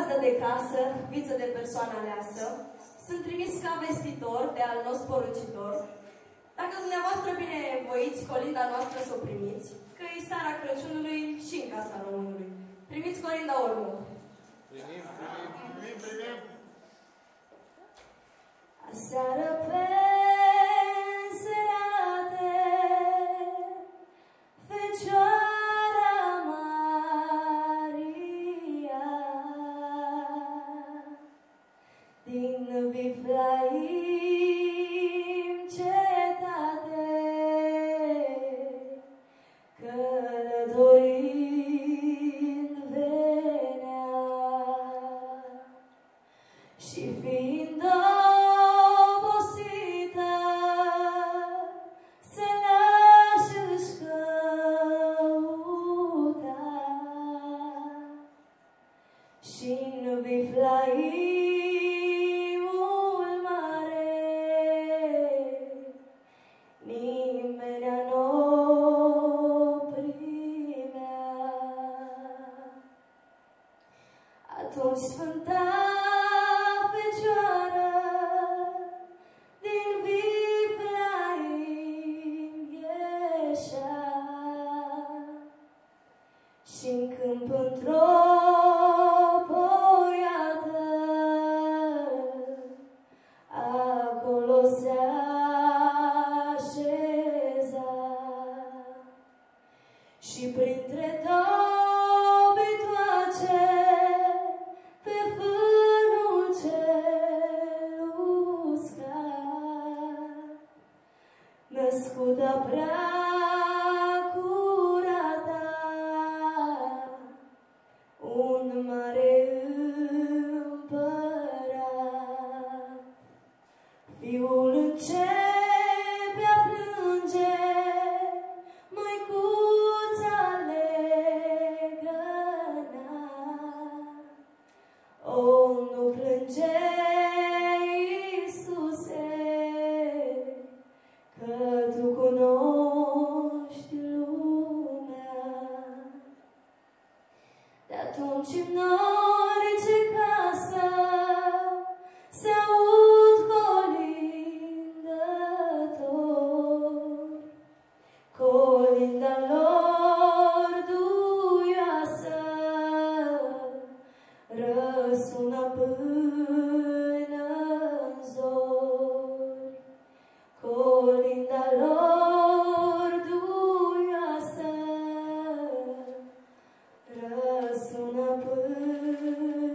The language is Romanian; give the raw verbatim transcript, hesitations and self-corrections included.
gazdă de casă, viță de persoană aleasă, sunt trimis ca vestitor de al nostru poruncitor. Dacă dumneavoastră binevoiți colinda noastră să o primiți, că e seara Crăciunului și în casa românului. Primiți colinda urmă. Primim, primim, primim, primim. Aseară pe înserate, Fecioara Maria, din Viflaim cetate, călătorind venea, și fiind obosită, se lași-și căuta, și-n Viflaimul mare nimenea n-o primea. Atunci Sfânta Fecioară din Viflaim ieșea, și-n câmp într-o poiadă acolo se așeza, și printre dobitoace pe fânul cel uscat, născută prea curata, un mare împărat. Fiul începe a plânge, măicuța legăna. O, nu plânge, Iisuse, că Tu cunoști lumea. De-atunci în orice casă se aud colindători, colinda lor duioasă răsună până-n zori, colinda lor duioasă răsună până